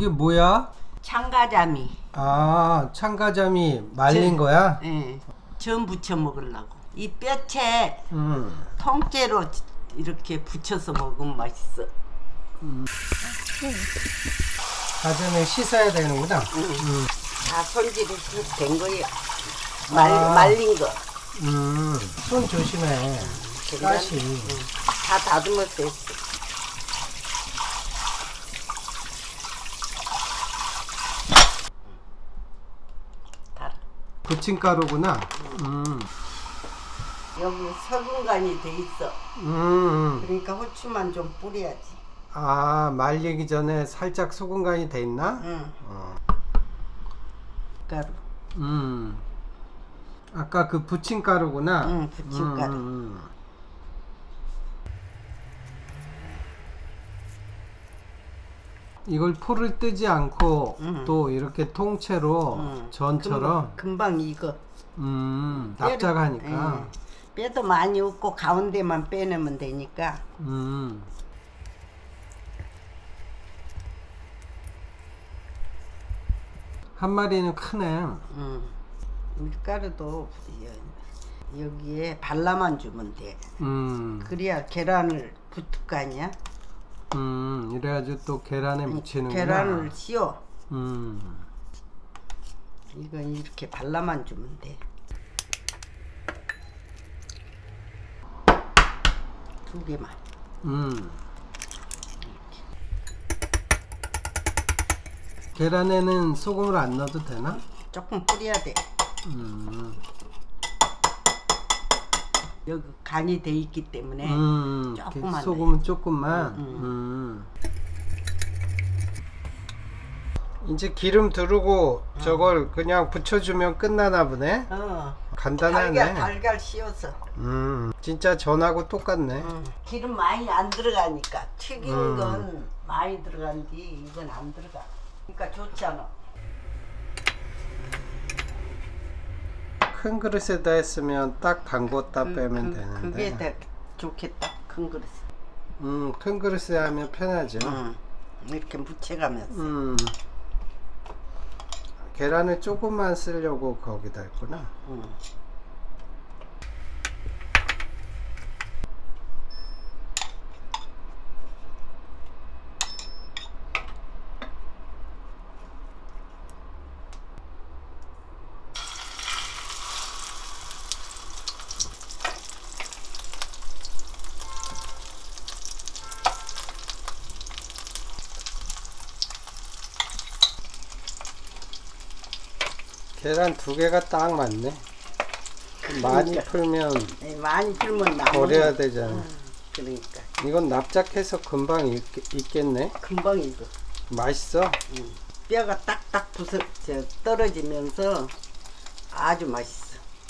이게 뭐야? 참가자미. 아, 참가자미 말린 거야? 예. 전 부쳐 먹으려고. 이 뼈채 음. 통째로 이렇게 부쳐서 먹으면 맛있어. 가전에 씻어야 되는구나. 다 손질이 된 거예요. 말린 거. 손 조심해. 가시. 다 다듬었어. 달아. 부침가루구나. 여기 소금간이 돼 있어. 그러니까 후추만 좀 뿌려야지. 아, 말리기 전에 살짝 소금 간이 돼 있나? 응. 가루. 아까 그 부침가루구나. 응, 부침가루. 이걸 포를 뜨지 않고 또 이렇게 통째로 전처럼 금방 익어. 납작하니까. 뼈도 많이 없고 가운데만 빼내면 되니까. 한 마리는 크네. 밀가루도 여기에 발라만 주면 돼. 그래야 계란을 붙을 거 아니야? 이래가지고 또 계란에 묻히는구나. 계란을 씌워. 이건 이렇게 발라만 주면 돼. 두 개만. 계란에는 소금을 안 넣어도 되나? 조금 뿌려야 돼. 여기 간이 돼 있기 때문에 조금만. 소금은 조금만. 이제 기름 두르고 저걸 그냥 붙여주면 끝나나 보네. 간단하네. 달걀 씌워서. 진짜 전하고 똑같네. 기름 많이 안 들어가니까 튀긴 건 많이 들어간디 이건 안 들어가. 그러니까 좋잖아. 큰 그릇에다 했으면 딱 담궜다 빼면 되는데. 그게 더 좋겠다. 큰 그릇. 큰 그릇에 하면 편하죠. 이렇게 묻혀가면서. 계란을 조금만 쓰려고 거기다 했구나. 계란 두 개가 딱 맞네. 많이 풀면 많이 풀면 버려야 되잖아. 그러니까 이건 납작해서 금방 익겠네. 금방 익어. 맛있어? 뼈가 딱딱 떨어지면서 아주 맛있어.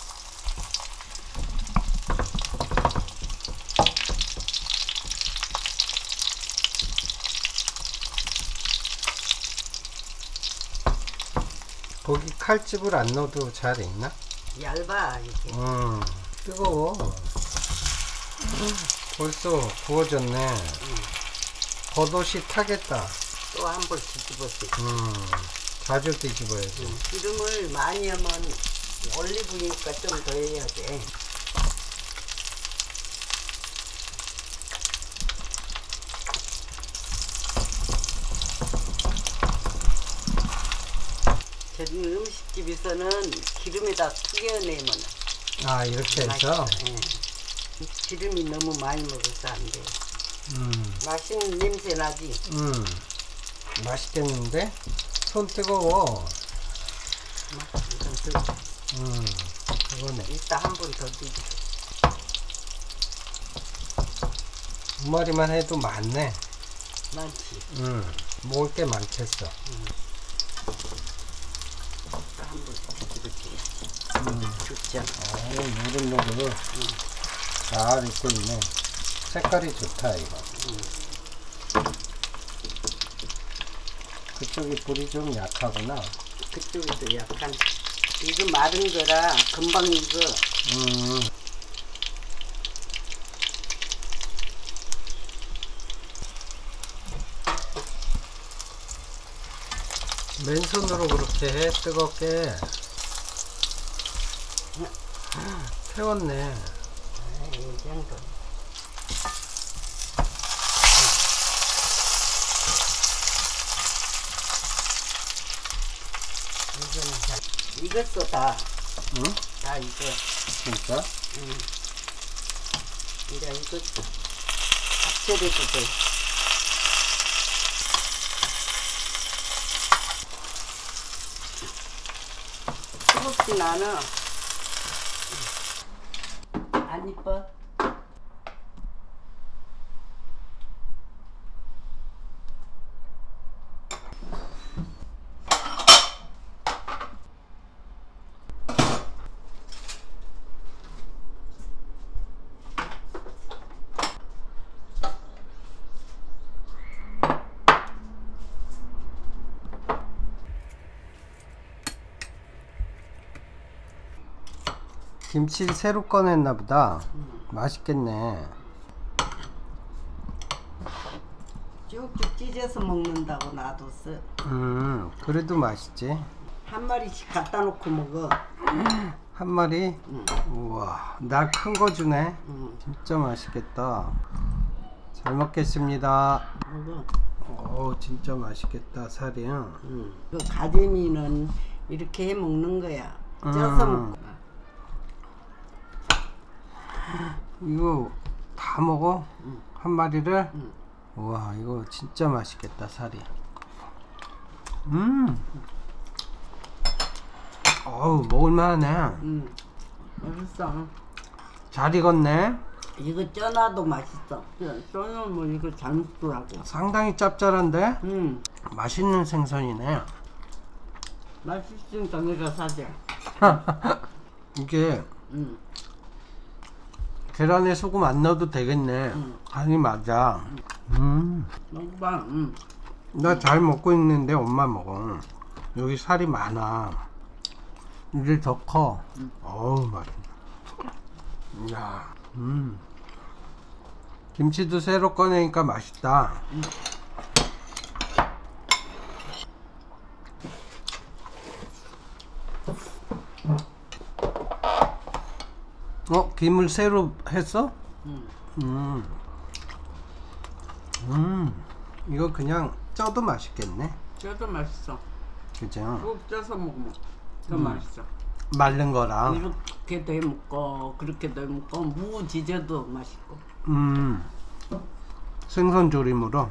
거기 칼집을 안 넣어도 잘 익나? 얇아 이게. 뜨거워. 벌써 구워졌네. 겉옷이 타겠다. 또 한 번 뒤집었어. 자주 뒤집어야지. 기름을 많이 하면 올리브니까 좀 더 해야 돼. 저기 음식집에서는 기름에다 튀겨내면 아, 이렇게 해서? 기름이 너무 많이 먹어서 안 돼. 맛있는 냄새 나지? 맛있겠는데? 손 뜨거워. 이건 뜨거. 그거네. 이따 한 번 더 뒤집어. 두 마리만 해도 많네. 많지? 먹을 게 많겠어. 한 번 뒤집어줘야지. 좋잖아. 노릇노릇 잘 익고 있네. 색깔이 좋다 이거. 그쪽이 불이 좀 약하구나. 그쪽도 약간 이거 마른 거라 금방 익어. 맨손으로 그렇게 해? 뜨겁게 태웠네. 이 정도. 이거는 다 익었어 다. 응? 다 익어. 진짜? 응. 이제 익었어. 합체돼도 돼. 뜨겁진 않아. 안 이뻐? 김치 새로 꺼냈나 보다. 맛있겠네. 쭉쭉 찢어서 먹는다고 놔뒀어. 그래도 맛있지. 한 마리씩 갖다 놓고 먹어. 한 마리? 우와, 날 큰 거 주네. 진짜 맛있겠다. 잘 먹겠습니다. 먹어. 오, 진짜 맛있겠다, 살이. 그 가재미는 이렇게 해 먹는 거야. 쪄서 먹고. 이거 다 먹어? 한 마리를? 우와, 이거 진짜 맛있겠다, 살이. 어우, 먹을만하네. 맛있어. 잘 익었네. 이거 쪄놔도 맛있어. 쪄놓으면 이거 잘 먹더라고. 상당히 짭짤한데? 맛있는 생선이네. 맛있으니까 내가 사자. 이게 계란에 소금 안 넣어도 되겠네. 간이 맞아. 먹어봐. 나 잘 먹고 있는데 엄마 먹어. 여기 살이 많아. 이제 더 커. 어우, 맛있다. 야, 김치도 새로 꺼내니까 맛있다. 김을 새로 했어? 이거 그냥 쪄도 맛있겠네. 쪄도 맛있어. 그죠? 꼭 쪄서 먹으면 더 맛있어. 말른 거랑. 이렇게도 해 먹고 그렇게도 해 먹고 무 지져도 맛있고. 생선 조림으로.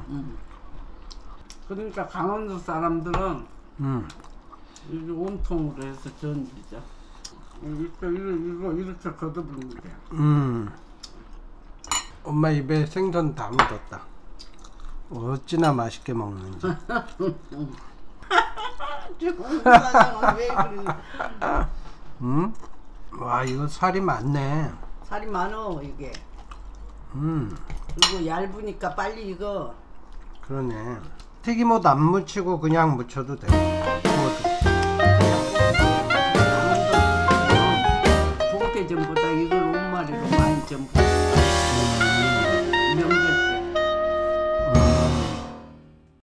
그러니까 강원도 사람들은 이게 온통으로 해서 전지죠. 이거 이렇게 걷어부는 거야. 엄마 입에 생선 다 묻었다. 어찌나 맛있게 먹는지. 왜 그러냐. 와, 이거 살이 많네. 살이 많어 이게. 그리고 얇으니까 빨리 익어. 그러네. 튀김옷 안 묻히고 그냥 묻혀도 돼.